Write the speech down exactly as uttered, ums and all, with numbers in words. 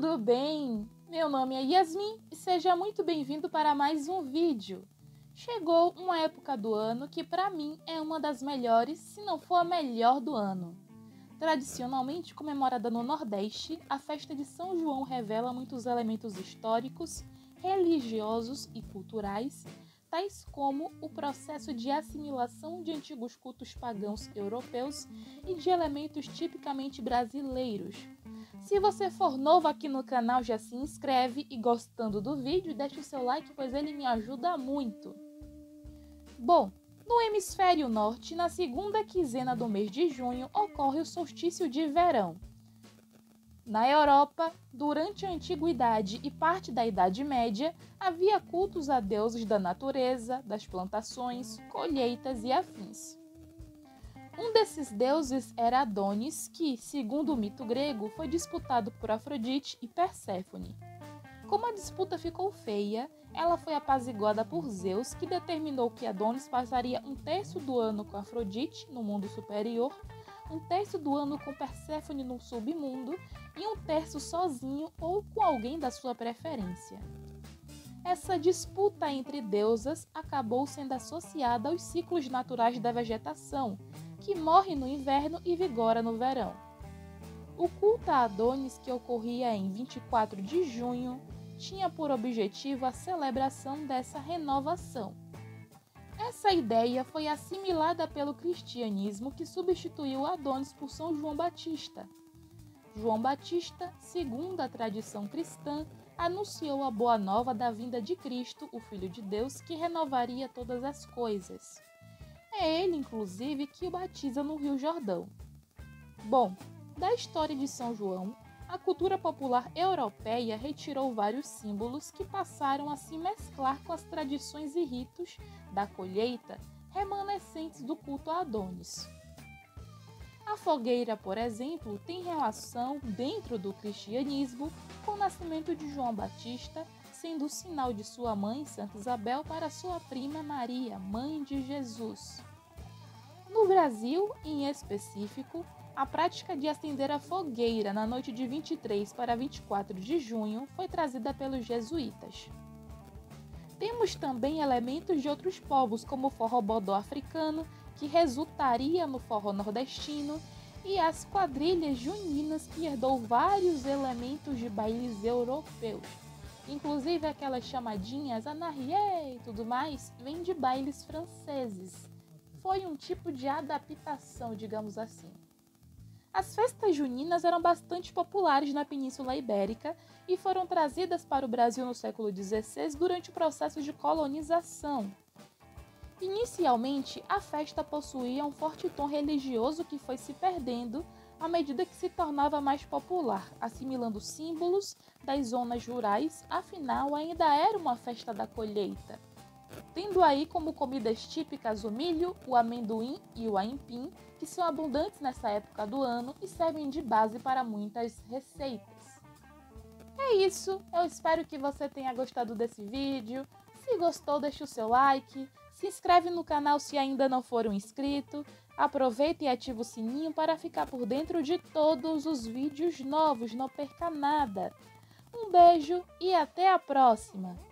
tudo bem? Meu nome é Yasmin e seja muito bem-vindo para mais um vídeo. Chegou uma época do ano que para mim é uma das melhores, se não for a melhor do ano. Tradicionalmente comemorada no Nordeste, a festa de São João revela muitos elementos históricos, religiosos e culturais, tais como o processo de assimilação de antigos cultos pagãos europeus e de elementos tipicamente brasileiros. Se você for novo aqui no canal, já se inscreve e, gostando do vídeo, deixe o seu like, pois ele me ajuda muito. Bom, no hemisfério norte, na segunda quinzena do mês de junho, ocorre o solstício de verão. Na Europa, durante a Antiguidade e parte da Idade Média, havia cultos a deuses da natureza, das plantações, colheitas e afins. Um desses deuses era Adonis, que, segundo o mito grego, foi disputado por Afrodite e Perséfone. Como a disputa ficou feia, ela foi apaziguada por Zeus, que determinou que Adonis passaria um terço do ano com Afrodite, no mundo superior, um terço do ano com Perséfone no submundo e um terço sozinho ou com alguém da sua preferência. Essa disputa entre deusas acabou sendo associada aos ciclos naturais da vegetação, que morre no inverno e vigora no verão. O culto a Adonis, que ocorria em vinte e quatro de junho, tinha por objetivo a celebração dessa renovação. Essa ideia foi assimilada pelo cristianismo, que substituiu Adonis por São João Batista. João Batista, segundo a tradição cristã, anunciou a boa nova da vinda de Cristo, o Filho de Deus, que renovaria todas as coisas. É ele, inclusive, que o batiza no Rio Jordão. Bom, da história de São João, a cultura popular europeia retirou vários símbolos que passaram a se mesclar com as tradições e ritos da colheita remanescentes do culto a Adonis. A fogueira, por exemplo, tem relação, dentro do cristianismo, com o nascimento de João Batista, sendo o sinal de sua mãe, Santa Isabel, para sua prima Maria, mãe de Jesus. No Brasil, em específico, a prática de acender a fogueira na noite de vinte e três para vinte e quatro de junho foi trazida pelos jesuítas. Temos também elementos de outros povos, como o forró-bodó africano, que resultaria no forró nordestino, e as quadrilhas juninas, que herdou vários elementos de bailes europeus. Inclusive aquelas chamadinhas anarrié e tudo mais, vêm de bailes franceses. Foi um tipo de adaptação, digamos assim. As festas juninas eram bastante populares na Península Ibérica e foram trazidas para o Brasil no século dezesseis durante o processo de colonização. Inicialmente, a festa possuía um forte tom religioso que foi se perdendo à medida que se tornava mais popular, assimilando símbolos das zonas rurais, afinal ainda era uma festa da colheita. Tendo aí como comidas típicas o milho, o amendoim e o aipim, que são abundantes nessa época do ano e servem de base para muitas receitas. É isso, eu espero que você tenha gostado desse vídeo. Se gostou, deixe o seu like, se inscreve no canal se ainda não for um inscrito, aproveita e ativa o sininho para ficar por dentro de todos os vídeos novos, não perca nada. Um beijo e até a próxima!